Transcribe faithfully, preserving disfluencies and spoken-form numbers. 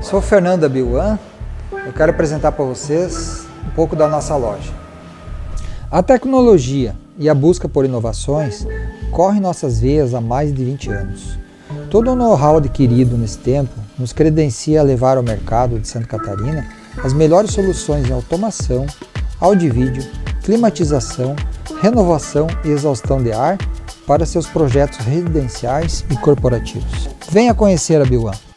Sou o Fernando da Biwan. Eu quero apresentar para vocês um pouco da nossa loja. A tecnologia e a busca por inovações correm nossas veias há mais de vinte anos. Todo o know-how adquirido nesse tempo nos credencia a levar ao mercado de Santa Catarina as melhores soluções em automação, áudio e vídeo, climatização, renovação e exaustão de ar para seus projetos residenciais e corporativos. Venha conhecer a Biwan.